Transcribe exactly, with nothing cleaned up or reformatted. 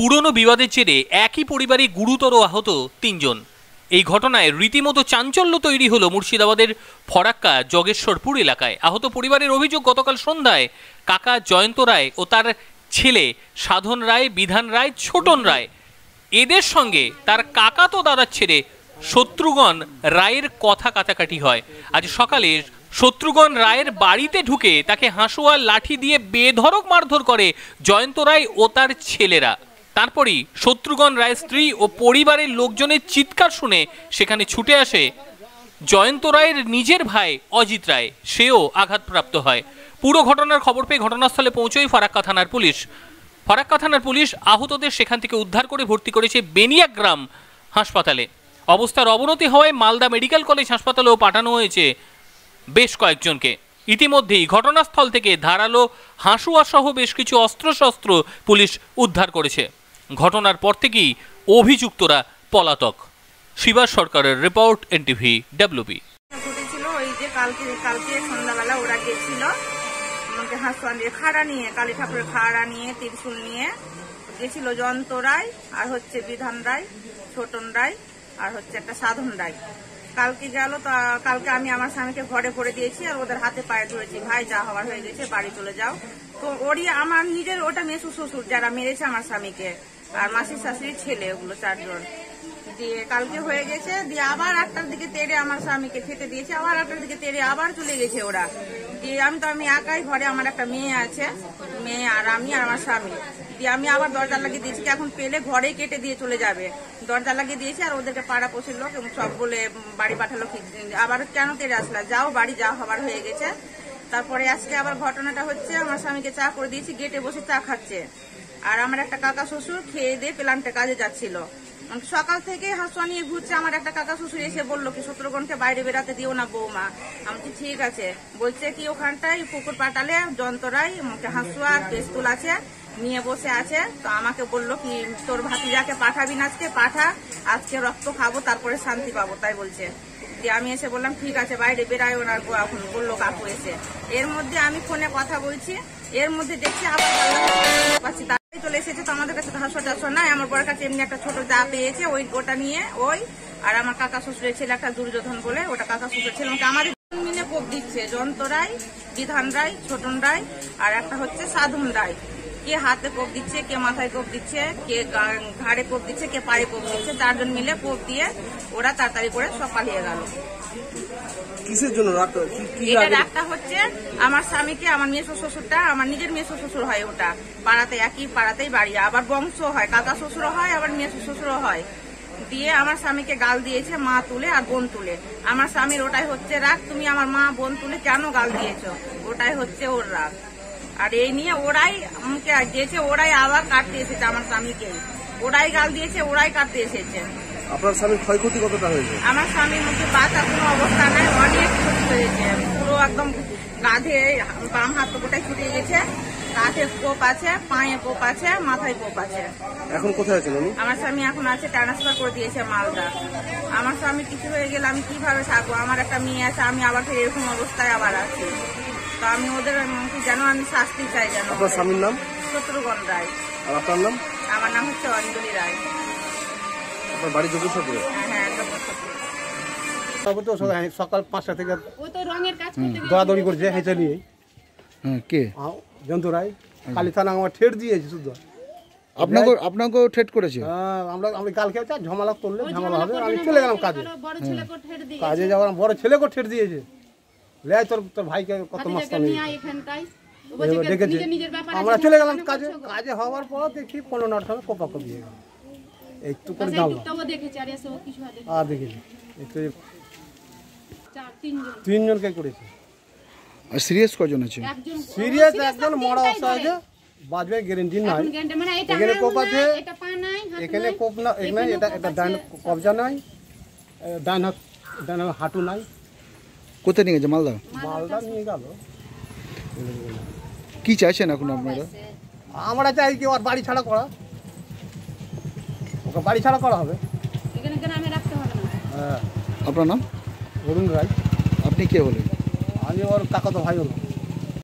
পুরনো বিবাদের জেরে একই পরিবারে গুরুতর আহত তিনজন। এই ঘটনায় রীতিমতো চাঞ্চল্য তৈরি হলো মুর্শিদাবাদের ফরাক্কা জগেশ্বরপুর এলাকায়। আহত পরিবারের অভিযোগ, গতকাল সন্ধ্যায় কাকা জয়ন্ত রায় ও তার ছেলে সাধন রায়, বিধান রায়, ছোটন রায় এদের সঙ্গে তার কাকাতো দাদার ছেলে শত্রুঘ্ন রায়ের কথা কাটাকাটি হয়। আজ সকালে শত্রুঘ্ন রায়ের বাড়িতে ঢুকে তাকে হাঁসুয়ার লাঠি দিয়ে বেধড়ক মারধর করে জয়ন্ত রায় ও তার ছেলেরা। তারপরই শত্রুঘ্ন রায়ের স্ত্রী ও পরিবারের লোকজনের চিৎকার শুনে সেখানে ছুটে আসে জয়ন্ত রায়ের নিজের ভাই অজিত রায়, সেও আঘাতপ্রাপ্ত হয়। পুরো ঘটনার খবর পেয়ে ঘটনাস্থলে পৌঁছয় ফারাক্কা থানার পুলিশ। ফারাক্কা থানার পুলিশ আহতদের সেখান থেকে উদ্ধার করে ভর্তি করেছে বেনিয়াগ্রাম হাসপাতালে। অবস্থার অবনতি হওয়ায় মালদা মেডিকেল কলেজ হাসপাতালেও পাঠানো হয়েছে বেশ কয়েকজনকে। ইতিমধ্যেই ঘটনাস্থল থেকে ধারালো হাঁসুয়া সহ বেশ কিছু অস্ত্রশস্ত্র পুলিশ উদ্ধার করেছে। ঘটনার পর থেকেই অভিযুক্তরা পলাতক। শিবাস সরকারের রিপোর্ট, এনটিভি ডাব্লিউবি। ঘটেছিল ওই যে কালকে কালকে সন্ধ্যাবেলা ওরা গেছিল আমাকে হাঁসুয়া নিয়ে, খাড়া নিয়ে, কালী ঠাকুরের খাড়া নিয়ে, ত্রিশূল নিয়ে গেছিল জয়ন্ত রায় আর হচ্ছে বিধান রায়, ছোটন রায় আর হচ্ছে একটা সাধন রায়। কালকে গেল, তা কালকে আমি আমার স্বামীকে ঘরে ভরে দিয়েছি আর ওদের হাতে পায়ে ধরেছি, ভাই যা হওয়ার হয়ে গেছে বাড়ি চলে যাও। তো ওরই আমার নিজের ওটা মেসু শ্বশুর যারা মেরেছে আমার স্বামীকে, আর মাসির শাশুড়ির ছেলে, ওগুলো চারজন। দিয়ে কালকে হয়ে গেছে, দিয়ে আবার আটটার দিকে তেড়ে আমার স্বামীকে খেতে দিয়েছে, আবার আটটার দিকে তেড়ে আবার চলে গেছে ওরা। দিয়ে আমি তো আমি একাই ঘরে, আমার একটা মেয়ে আছে, মেয়ে আর আমি আর আমার স্বামী। দিয়ে আমি আবার দরজা লাগিয়ে দিয়েছি, এখন পেলে ঘরেই কেটে দিয়ে চলে যাবে, দরজা লাগিয়ে দিয়েছি। আর ওদেরকে পাড়া পোষের লোক এবং সব বলে বাড়ি পাঠালো, আবার কেন তেড়ে আসলা, যাও বাড়ি যা হবার হয়ে গেছে। তারপরে আজকে আবার ঘটনাটা হচ্ছে, আমার স্বামীকে চা করে দিয়েছি, গেটে বসে চা খাচ্ছে। আর আমার একটা কাকা শ্বশুর খেয়ে দিয়ে প্লান্টে কাজে যাচ্ছিল, সকাল থেকে হাঁসুয়া নিয়ে ঘুরছে। আমার একটা কাকা শ্বশুর এসে বললো কি শত্রুঘ্নকে বাইরে বেরাতে দিও না বৌমা। আমি ঠিক আছে, বলছে কি ওখানটায় পুকুর পাটালে যন্তরাই হাঁসুয়া পেস্তুল আছে নিয়ে বসে আছে। তো আমাকে বললো কি তোর ভাতিজাকে পাঠাবি না, আজকে পাঠা, আজকে রক্ত খাবো তারপরে শান্তি পাবো, তাই বলছে। দিয়ে আমি এসে বললাম ঠিক আছে বাইরে বেরায় ওনার এখন বললো কাকু এসে। এর মধ্যে আমি ফোনে কথা বলছি, এর মধ্যে দেখছি আবার পাচ্ছি চলে এসেছে। তো আমাদের কাছে হাঁসুয়া টাসুয়া নাই, আমার বড় কাছে এমনি একটা ছোট যা পেয়েছে ওই ওটা নিয়ে ওই, আর আমার কাকা শ্বশুরের ছেলে একটা দুর্যোধন বলে, ওটা কাকা শ্বশুরের ছেলে, আমাদের মিলে কোপ দিচ্ছে জয়ন্ত রায়, বিধান রায়, ছোটন রায় আর একটা হচ্ছে সাধন রায়। কে হাতে কোপ দিচ্ছে, কে মাথায় কোপ দিচ্ছে, কে ঘাড়ে কোপ দিচ্ছে, কে পায়ে কোপ দিচ্ছে, চারজন মিলে কোপ দিয়ে ওরা তাড়াতাড়ি করে সব পালিয়ে গেল। কিসের জন্য এটা রাগটা হচ্ছে আমার স্বামীকে, আমার মেসো শ্বশুরটা আমার নিজের মেসো শ্বশুর হয়, ওটা পাড়াতে একই পাড়াতেই বাড়ি, আবার বংশ হয়, কাকা শ্বশুরও হয় আবার মেসো শ্বশুরও হয়। দিয়ে আমার স্বামীকে গাল দিয়েছে মা তুলে আর বোন তুলে। আমার স্বামীর ওটাই হচ্ছে রাগ, তুমি আমার মা বোন তুলে কেন গাল দিয়েছ, ওটাই হচ্ছে ওর রাগ। আর এই নিয়ে ওরাই আমাকে দিয়েছে, ওরাই আবার কাটতে এসেছে আমার স্বামীকে, ওরাই গাল দিয়েছে, ওরাই কাটতে এসেছে। আপনার স্বামীর ক্ষয়ক্ষতি কতটা হয়েছে? আমার স্বামীর মুখে বাঁচা কোনো অবস্থা নাই, অনেক ক্ষতি হয়েছে, পুরো একদম কাঁধে বাম হাত গোটাই ছুটে গেছে, কাঁধে কোপ আছে, পায়ে কোপ আছে, মাথায় কোপ আছে। এখন কোথায় আছেন উনি? আমার স্বামী এখন আছে ট্রান্সফার করে দিয়েছে মালদা। আমার স্বামী কিছু হয়ে গেলে আমি কিভাবে থাকবো, আমার একটা মেয়ে আছে, আমি আবার ফের এরকম অবস্থায় আবার আছি। তো আমি ওদের যেন আমি শাস্তি চাই যেন। আপনার স্বামীর নাম? শত্রুঘ্ন রায়। আর আপনার নাম? আমার নাম হচ্ছে অঞ্জলি রায়। আপনার বাড়ি যোগেশ্বরপুরে? হ্যাঁ যোগেশ্বরপুরে। সকাল পাঁচটা থেকে দৌড়াদৌড়ি করছে হেঁচে নিয়ে। হ্যাঁ, কে? জয়ন্ত রায়। কালী থানা আমার ঠেট দিয়েছে শুধু। আপনাকে আপনাকেও ঠেট করেছে? হ্যাঁ, আমরা আমরা কালকে ঝামেলা করলে ঝামেলা হবে, আমি চলে গেলাম কাজে। কাজে যাওয়ার বড় ছেলেকেও ঠেট দিয়েছে, লে তোর তোর ভাইকে কত মাস্তানি দেখেছে। আমরা চলে গেলাম কাজে, কাজে হওয়ার পর দেখি পনেরো নটার সময় কোপাকো দিয়ে গেল, একটু করে জানলাম আর দেখিনি। তিনজনকে করেছে। আর সিরিয়াস কজন আছে? সিরিয়াস একজন মরা অবস্থা আছে, বাজবে গ্যারেন্টি নাই। এখানে কোপ আছে, এখানে কোপ না, এখানে এটা এটা ডান কবজা নাই, ডান হাত ডান হাঁটু নাই। কোথায় নিয়ে গেছে? মালদা? মালদা নিয়ে গেল। কি চাইছেন এখন আপনারা? আমরা চাই কি ওর বাড়ি ছাড়া করা, ওকে বাড়ি ছাড়া করা হবে। হ্যাঁ। আপনার নাম? অরুণ রায়। আপনি কে হলেন? আমি ওর কাকাতো ভাই হলো।